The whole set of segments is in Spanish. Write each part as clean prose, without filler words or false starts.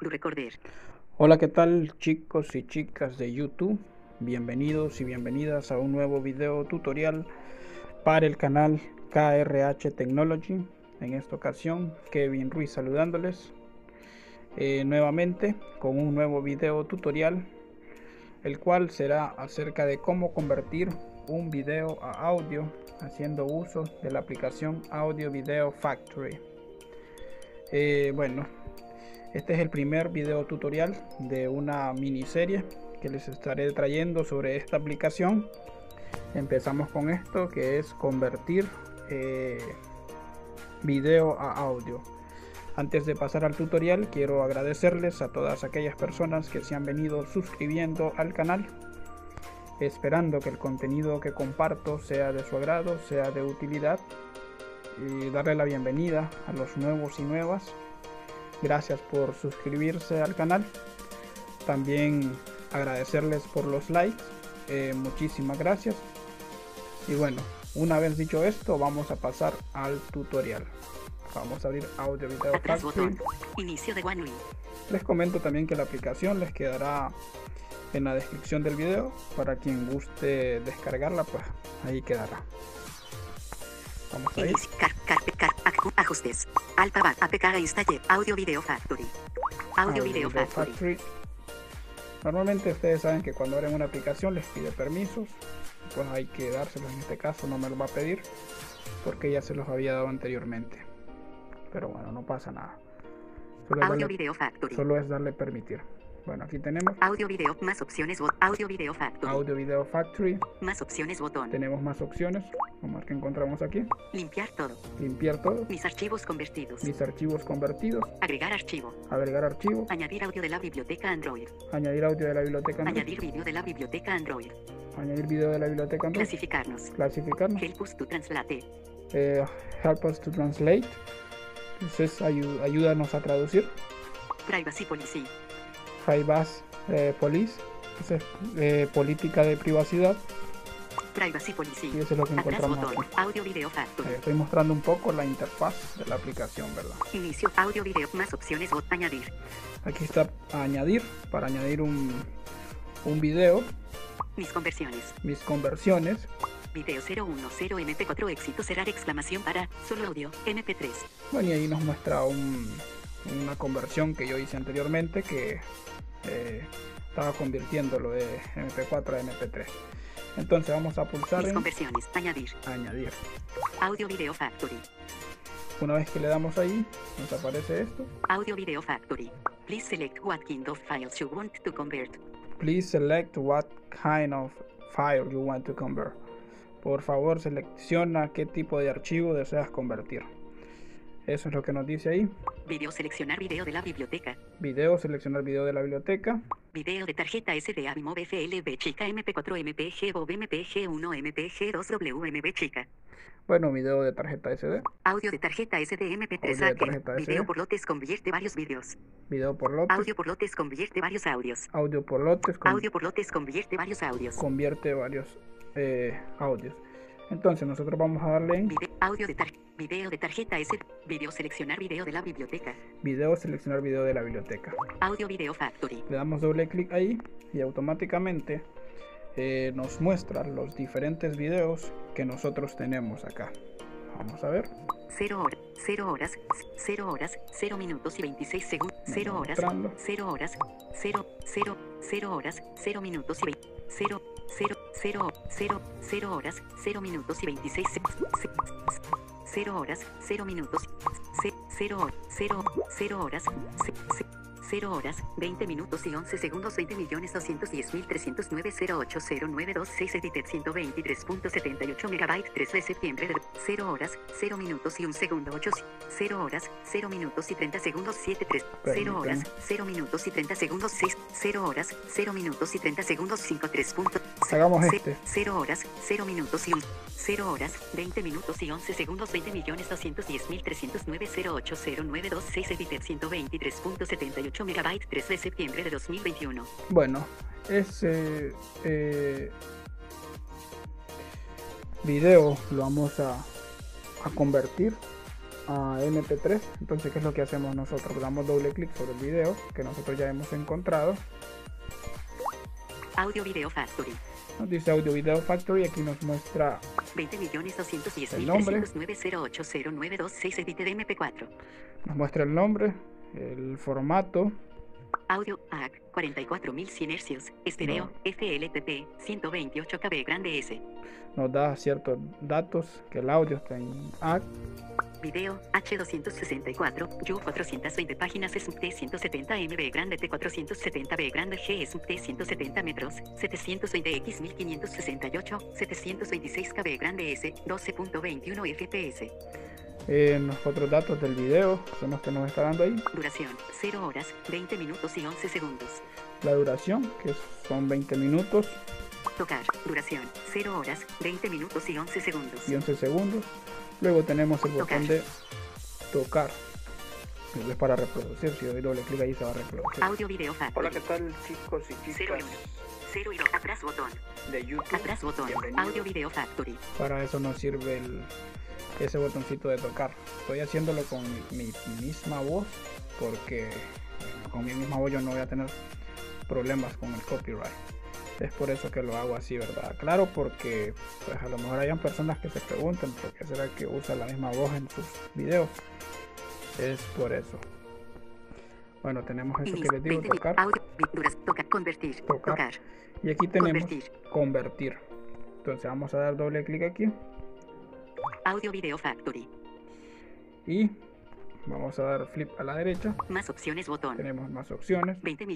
Recorder. Hola, ¿qué tal chicos y chicas de YouTube? Bienvenidos y bienvenidas a un nuevo video tutorial para el canal KRH Technology. En esta ocasión, Kevin Ruiz saludándoles nuevamente con un nuevo video tutorial, el cual será acerca de cómo convertir un video a audio haciendo uso de la aplicación Audio Video Factory. Este es el primer video tutorial de una miniserie que les estaré trayendo sobre esta aplicación. Empezamos con esto, que es convertir video a audio. Antes de pasar al tutorial, quiero agradecerles a todas aquellas personas que se han venido suscribiendo al canal, esperando que el contenido que comparto sea de su agrado, sea de utilidad, y darle la bienvenida a los nuevos y nuevas. Gracias por suscribirse al canal. También agradecerles por los likes. Muchísimas gracias. Y bueno, una vez dicho esto, vamos a pasar al tutorial. Vamos a abrir Audio Video Factory. Inicio de OneWin. Les comento también que la aplicación les quedará en la descripción del video. Para quien guste descargarla, pues ahí quedará. Vamos a ir. Ajustes. Alphabet APK installe. Audio Video Factory. Audio Video Factory. Normalmente ustedes saben que cuando abren una aplicación les pide permisos. Pues hay que dárselos. En este caso no me lo va a pedir porque ya se los había dado anteriormente. Pero bueno, no pasa nada. Solo es darle permitir. Bueno, aquí tenemos Audio Video más opciones. Audio Video Factory. Audio Video Factory. Más opciones botón. Tenemos más opciones. Vamos a ver qué encontramos aquí. Limpiar todo. Limpiar todo. Mis archivos convertidos. Mis archivos convertidos. Agregar archivo. Agregar archivo. Añadir audio de la biblioteca Android. Añadir audio de la biblioteca Android. Añadir vídeo de la biblioteca Android. Añadir video de la biblioteca Android. Clasificarnos. Clasificarnos. Help us to translate. Help us to translate. Entonces ayúdanos a traducir. Privacy policy. Privacy police. Entonces, política de privacidad. Privacy policy. Y eso es lo que encontramos aquí. Audio Video Factory. Estoy mostrando un poco la interfaz de la aplicación, ¿verdad? Inicio audio video más opciones añadir. Aquí está añadir, para añadir un video. Mis conversiones. Mis conversiones. Video 010 MP4 éxito cerrar exclamación para solo audio MP3. Bueno, y ahí nos muestra una conversión que yo hice anteriormente, que estaba convirtiéndolo de MP4 a MP3. Entonces vamos a pulsar Mis conversiones, añadir. Audio Video Factory. Una vez que le damos ahí, nos aparece esto. Audio Video Factory. Please select what kind of files you want to convert. Please select what kind of file you want to convert. Por favor, selecciona qué tipo de archivo deseas convertir. Eso es lo que nos dice ahí. Video, seleccionar video de la biblioteca. Video, seleccionar video de la biblioteca. Video de tarjeta SD AVIMOV FLB chica MP4 MPG BOV MPG1 MPG2 WMB chica. Bueno, video de tarjeta SD. Audio de tarjeta SD MP3 Video por lotes convierte varios videos. Video por lotes. Audio por lotes convierte varios audios. Audio por lotes. Audio por lotes convierte varios audios. Convierte varios audios. Entonces nosotros vamos a darle en video de tarjeta SD. Video, seleccionar video de la biblioteca. Video, seleccionar video de la biblioteca. Audio Video Factory. Le damos doble clic ahí y automáticamente nos muestra los diferentes videos que nosotros tenemos acá. Vamos a ver. 0 horas, 0 minutos y 26 segundos. 0 horas, 0 horas, 0 horas, 0 minutos y 0 horas, 0 minutos y 26 segundos. 0 horas, 0 minutos, 0 horas, 0 horas, 20 minutos y 11 segundos, 20.210.309.08092.6 edited 123.78 megabytes 3 de septiembre de 0 horas, 0 minutos y 1 segundo 8, 0 horas, 0 minutos y 30 segundos 73, 0 horas, 0 minutos y 30 segundos 6, 0 horas, 0 minutos y 30 segundos 53. Hagamos este. 0 horas, 0 minutos y 1. 0 horas, 20 minutos y 11 segundos, 20.210.309.08092.6 edited 123.78 megabytes 3 de septiembre de 2021. Bueno, ese video lo vamos a convertir a MP3. Entonces, ¿qué es lo que hacemos nosotros? Damos doble clic sobre el video que nosotros ya hemos encontrado. Audio Video Factory. Nos dice Audio Video Factory. Aquí nos muestra 20.210.309.08092.6 edite de MP4. Nos muestra el nombre, el formato. Audio AG 44.100 Hz, estéreo, No. FLTP 128 KB grande S. Nos da ciertos datos, que el audio está en ACK. Video H264, YU 420 páginas SMT 170 MB grande T 470B grande G SMT 170 metros, 720X 1568, 726 KB grande S, 12.21 FPS. Los otros datos del video son los que nos está dando ahí. Duración 0 horas, 20 minutos y 11 segundos. La duración, que son 20 minutos Tocar, duración 0 horas, 20 minutos y 11 segundos. y 11 segundos. Luego tenemos el botón de tocar. Es para reproducir. Si doy doble clic ahí se va a reproducir. Audio Video Factory. Hola, ¿qué tal, chicos y 0 chicas 1, 0 y 2, atrás botón, de YouTube? atrás botón, Bienvenidos. Audio Video Factory. Para eso nos sirve ese botoncito de tocar. Estoy haciéndolo con mi misma voz porque con mi misma voz yo no voy a tener problemas con el copyright. Es por eso que lo hago así, ¿verdad? Claro, porque pues a lo mejor hayan personas que se preguntan por qué será que usa la misma voz en sus videos. Es por eso. Bueno, tenemos eso que les digo, tocar. Audio, tocar, convertir, Tocar. tocar. Y aquí tenemos Convertir. convertir. Entonces vamos a dar doble clic aquí. Audio Video Factory. Y vamos a dar flip a la derecha. Más opciones botón. Tenemos más opciones.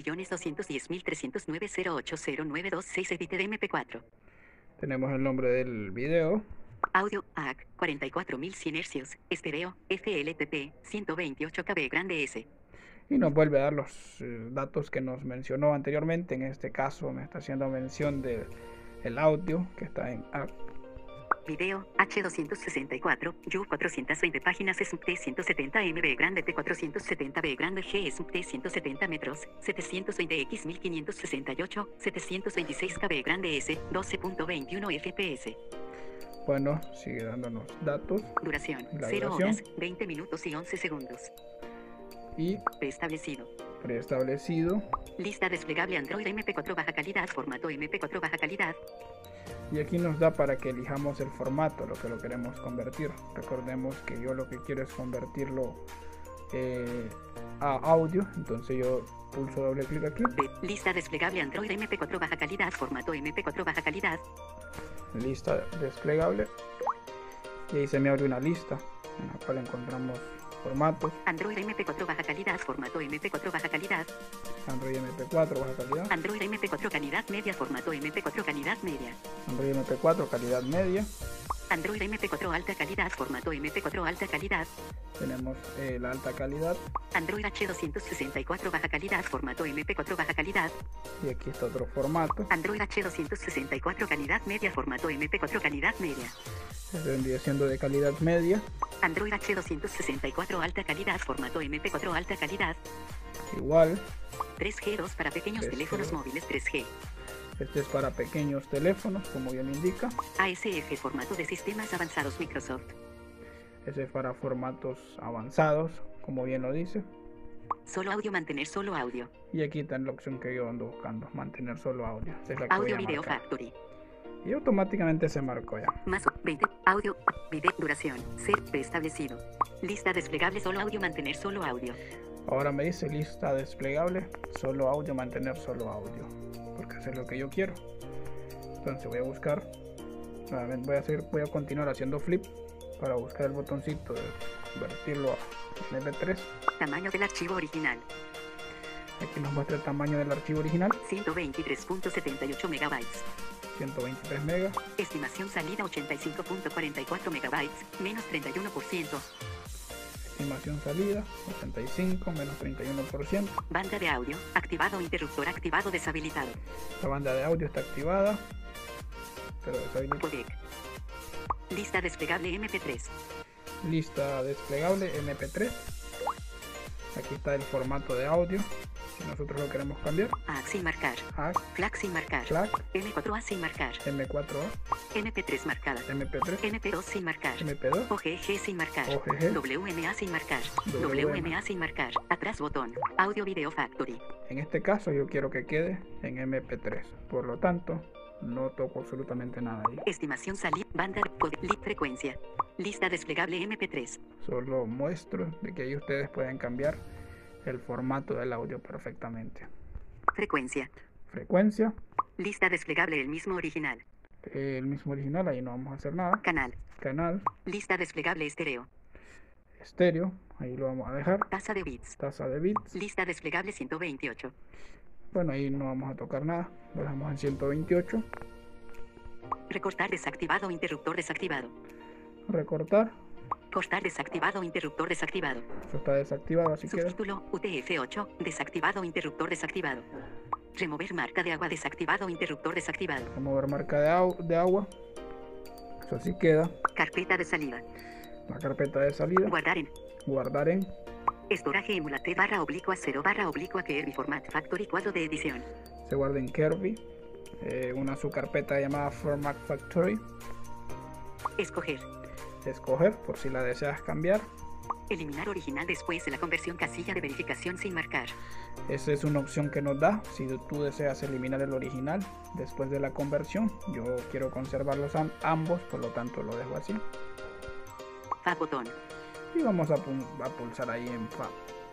20.210.309.08092.6 edite de MP4. Tenemos el nombre del video. Audio AG 44.100 Hz, estéreo, FLTP 128 KB grande S. Y nos vuelve a dar los datos que nos mencionó anteriormente. En este caso me está haciendo mención del audio que está en ACK. Video H264, YU 420 páginas SMT 170 MB grande T 470B grande G SMT 170 metros, 720X 1568, 726 KB grande S, 12.21 FPS. Bueno, sigue dándonos datos. Duración, La 0 duración. horas, 20 minutos y 11 segundos. Y Preestablecido. preestablecido. Lista desplegable Android MP4 baja calidad, formato MP4 baja calidad. Y aquí nos da para que elijamos el formato, lo que lo queremos convertir. Recordemos que yo lo que quiero es convertirlo a audio. Entonces yo pulso doble clic aquí. Lista desplegable Android MP4 baja calidad, formato MP4 baja calidad. Lista desplegable. Y ahí se me abre una lista en la cual encontramos formatos. Android MP4 baja calidad, formato MP4 baja calidad. Android MP4 baja calidad. Android MP4 calidad media, formato MP4 calidad media. Android MP4 calidad media. Android MP4 alta calidad, formato MP4 alta calidad. Tenemos la alta calidad. Android H264 baja calidad, formato MP4 baja calidad. Y aquí está otro formato. Android H264 calidad media, formato MP4 calidad media. Este vendría siendo de calidad media. Android H264 alta calidad, formato MP4 alta calidad. Igual. 3G2 para pequeños 3G. teléfonos móviles 3G. Este es para pequeños teléfonos, como bien indica. ASF, formato de sistemas avanzados Microsoft. Este es para formatos avanzados, como bien lo dice. Solo audio, mantener solo audio. Y aquí está la opción que yo ando buscando, mantener solo audio. Esta es la que voy Audio a Video marcar. Factory. Y automáticamente se marcó ya. Más 20. Audio. Video. Duración. Ser preestablecido. Lista desplegable solo audio, mantener solo audio. Ahora me dice lista desplegable, solo audio, mantener solo audio. Porque eso es lo que yo quiero. Entonces voy a buscar. Nuevamente voy a continuar haciendo flip para buscar el botoncito de convertirlo a MP3. Tamaño del archivo original. Aquí nos muestra el tamaño del archivo original, 123.78 megabytes. 123 megas. Estimación salida 85.44 megabytes, menos 31%. Estimación salida 85 menos 31%. Banda de audio, activado, interruptor activado, deshabilitado. La banda de audio está activada, pero deshabilitada. Codec. Lista desplegable MP3. Lista desplegable MP3. Aquí está el formato de audio. Si nosotros lo queremos cambiar, A sin marcar. a FLAC sin marcar. FLAC, M4A sin marcar. M4A, MP3 marcada. MP3, MP2 sin marcar. MP2, OGG sin marcar. OGG, WMA sin marcar. WMA. WMA sin marcar. Atrás botón. Audio Video Factory. En este caso yo quiero que quede en MP3, por lo tanto no toco absolutamente nada ahí. Estimación salida. Banda. Frecuencia. Lista desplegable MP3. Solo muestro de que ahí ustedes pueden cambiar el formato del audio perfectamente. Frecuencia. Frecuencia, Lista desplegable el mismo original. el mismo original, ahí no vamos a hacer nada. Canal. Canal, Lista desplegable estéreo. estéreo, ahí lo vamos a dejar. Tasa de bits. Tasa de bits, Lista desplegable 128. bueno, ahí no vamos a tocar nada, lo dejamos en 128. Recortar desactivado. Interruptor desactivado. Recortar, Cortar desactivado. Interruptor desactivado. eso está desactivado, así queda. Subtítulo UTF-8. Desactivado. Interruptor desactivado. Remover marca de agua. Desactivado. Interruptor desactivado. Remover marca de agua, eso así queda. Carpeta de salida. La carpeta de salida, Guardar en. guardar en, Storage emulate /0 Kirby Format Factory cuadro de edición. se guarda en Kirby, una subcarpeta llamada Format Factory. Escoger. Escoger por si la deseas cambiar. Eliminar original después de la conversión. Casilla de verificación sin marcar. Esa es una opción que nos da si tú deseas eliminar el original después de la conversión. Yo quiero conservarlos ambos, por lo tanto lo dejo así. Fab botón. Y vamos a pulsar ahí en Fab.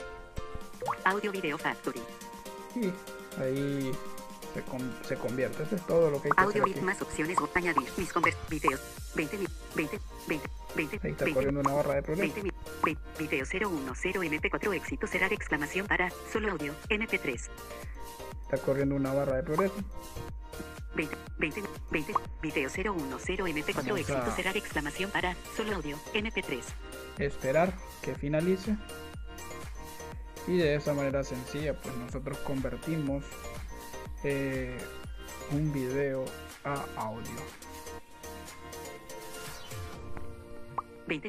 Audio Video Factory. Y ahí se convierte. Eso es todo lo que hay que hacer Audio aquí. bit más opciones. Añadir mis videos. 20 Ahí está corriendo una barra de progreso. Video 010 MP4 éxito será exclamación para solo audio MP3. Está corriendo una barra de progreso. 20 video 010 MP4 Vamos éxito a- será exclamación para solo audio MP3. Esperar que finalice. Y de esa manera sencilla pues nosotros convertimos un video a audio. 20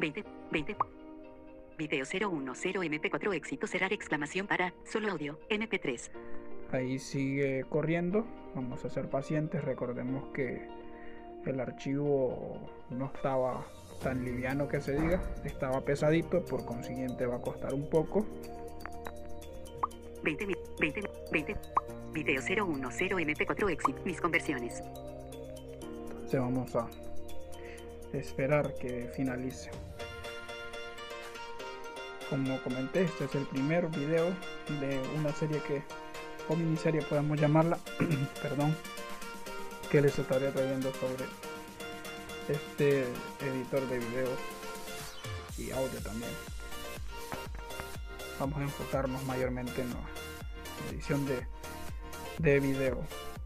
video 010 MP4 éxito será exclamación para solo audio MP3. Ahí sigue corriendo. Vamos a ser pacientes. Recordemos que el archivo no estaba tan liviano que se diga, estaba pesadito, por consiguiente va a costar un poco. 20 video 010 MP4 éxito mis conversiones. Entonces vamos a esperar que finalice. Como comenté, este es el primer video de una serie o miniserie podemos llamarla, perdón, que les estaré trayendo sobre este editor de video y audio también. Vamos a enfocarnos mayormente en la edición de video.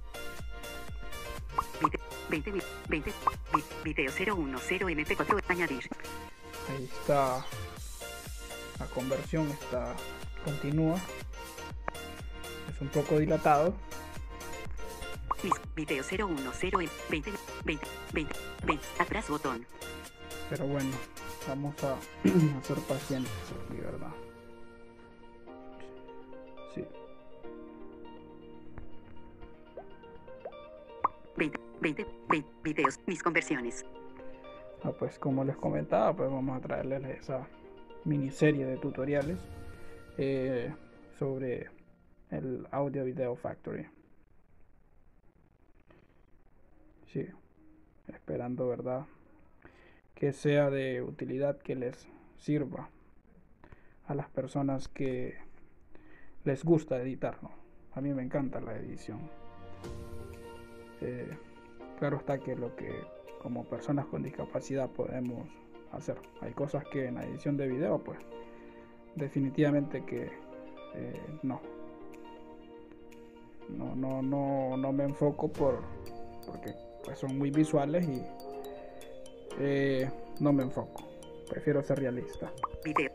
20 video 010 MP4 añadir. Ahí está, la conversión continúa, es un poco dilatado. Video 010 20 atrás botón. Pero bueno, vamos a ser pacientes aquí, ¿verdad? Sí. 20 videos mis conversiones. Pues como les comentaba, pues vamos a traerles esa miniserie de tutoriales sobre el Audio Video Factory. Sí, esperando, ¿verdad?, que sea de utilidad, que les sirva a las personas que les gusta editar, ¿no? A mí me encanta la edición. Claro está que lo que como personas con discapacidad podemos hacer. Hay cosas que en la edición de video pues definitivamente que no me enfoco porque pues son muy visuales y no me enfoco. Prefiero ser realista. Video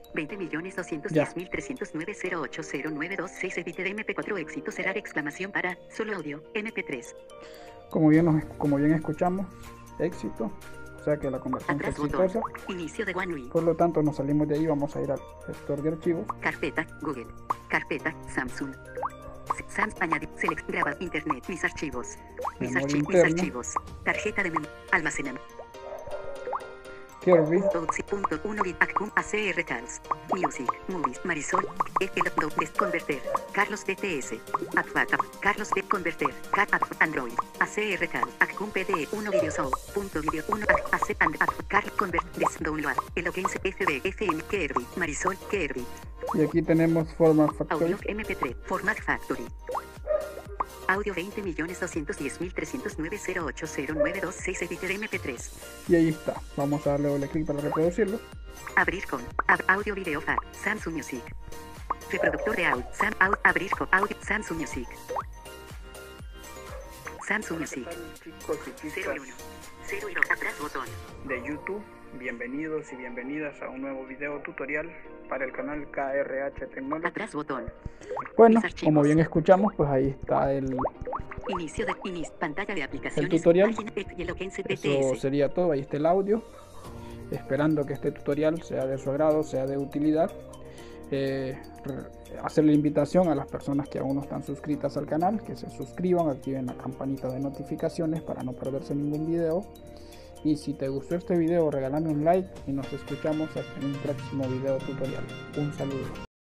20.210.309.08092.6 edite de MP4 éxito será exclamación para solo audio MP3. Como bien escuchamos, éxito sea que la conversión fue Atrás botón. exitosa. Inicio de OneUI. Por lo tanto, nos salimos de ahí, vamos a ir al gestor de archivos. Carpeta, Google. Carpeta, Samsung. Añadir, select, grabar, internet, mis archivos. Mis Memoria archivos, interna. mis archivos. Tarjeta de memoria, almacenamiento. Kirby, 1 bit, Acum, ACR Tals. Music, Movies, Marisol, Converter. Carlos DTS. Advata, Carlos de Converter. Android, ACR Tal. Acum PDE, 1 video show. Punto video 1, AC and Carl Convert, Download. Eloquence FB, FM, Kirby, Marisol, Kirby. y aquí tenemos Format Factory. Audio MP3, Format Factory. Audio 20.210.309.08092.6 Editor MP3. Y ahí está. Vamos a darle doble clic para reproducirlo. Abrir con Audio Video File, Samsung Music. Reproductor de audio, abrir con audio, Samsung Music. Samsung Music. Chicos y 01. 01. Atrás botón. de YouTube, bienvenidos y bienvenidas a un nuevo video tutorial para el canal KRH Technology. Atrás botón. Bueno, Mis archivos. como bien escuchamos, pues ahí está el Inicio de pantalla de aplicaciones. El tutorial. Página, Eloquence Eso DTS. sería todo, ahí está el audio. Esperando que este tutorial sea de su agrado, sea de utilidad. Hacer la invitación a las personas que aún no están suscritas al canal, que se suscriban, activen la campanita de notificaciones para no perderse ningún video. Y si te gustó este video, regálame un like y nos escuchamos hasta en un próximo video tutorial. Un saludo.